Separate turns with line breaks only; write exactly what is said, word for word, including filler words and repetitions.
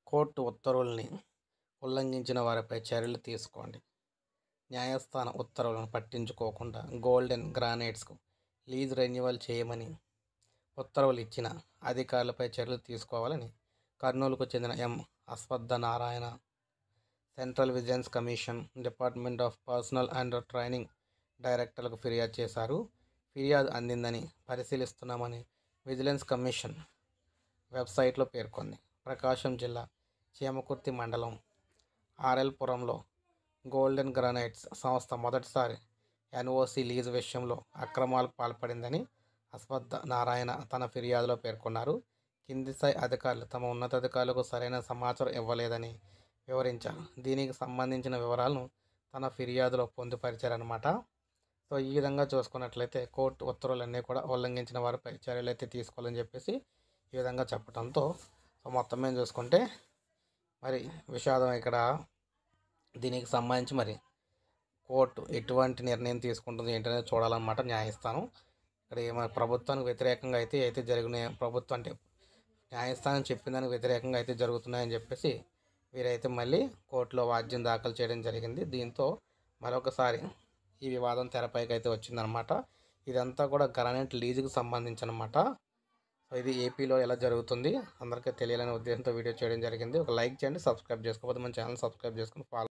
Court ఉత్తర్వుల్ని ఉల్లంఘించిన వారిపై చర్యలు తీసుకోండి. న్యాయస్థాన ఉత్తర్వులను పట్టించుకోకుండా గోల్డెన్ గ్రానైట్స్కు లీజ్ రెన్యువల్ చేయమని ఉత్తర్వులు ఇచ్చిన అధికారులపై చర్యలు తీసుకోవాలని కర్నూలుకు చెందిన M Ashwattha Narayana central vigilance commission, department of personnel and training డైరెక్టర్లకు ఫిర్యాదు చేశారు. ఫిర్యాదు అందిందని పరిశీలిస్తున్నామని విజిలెన్స్ కమిషన్ వెబ్సైట్లో పేర్కొంది. ప్రకాశం జిల్లా చీమకుర్తి మండలం ఆర్ఎల్పురంలో గోల్డెన్ గ్రానైట్స్ సంస్థ మొదటిసారి ఎన్ఓసి లీజు విషయంలో అక్రమాలకు పాల్పడిందని అశ్వత్థ నారాయణ తన ఫిర్యాదులో పేర్కొన్నారు. కింది స్థాయి అధికారులు తమ ఉన్నతాధికారులకు సరైన సమాచారం ఇవ్వలేదని వివరించారు. దీనికి సంబంధించిన వివరాలను తన ఫిర్యాదులో పొందుపరిచారన్నమాట. సో ఈ విధంగా చూసుకున్నట్లయితే కోర్టు ఉత్తర్వులన్నీ కూడా ఉల్లంఘించిన వారిపై చర్యలు అయితే తీసుకోవాలని చెప్పేసి ఈ విధంగా చెప్పడంతో సో మొత్తం మీద చూసుకుంటే మరి విషాదం ఇక్కడ. దీనికి సంబంధించి మరి కోర్టు ఎటువంటి నిర్ణయం తీసుకుంటుంది ఏంటనేది చూడాలన్నమాట న్యాయస్థానం. ఇక్కడ మరి ప్రభుత్వానికి వ్యతిరేకంగా అయితే అయితే జరిగిన ప్రభుత్వం అంటే న్యాయస్థానం చెప్పిన దానికి వ్యతిరేకంగా అయితే జరుగుతున్నాయని చెప్పేసి వీరైతే మళ్ళీ కోర్టులో వాద్యం దాఖలు చేయడం జరిగింది. దీంతో మరొకసారి ఈ వివాదం తెరపైకి అయితే వచ్చిందనమాట. ఇదంతా కూడా గ్రానైట్ లీజుకు సంబంధించి సో ఇది ఏపీలో ఎలా జరుగుతుంది అందరికీ తెలియాలనే ఉద్దేశంతో వీడియో చేయడం జరిగింది. ఒక లైక్ చేయండి, సబ్స్క్రైబ్ చేసుకోకపోతే మన ఛానల్ సబ్స్క్రైబ్ చేసుకుని ఫాలో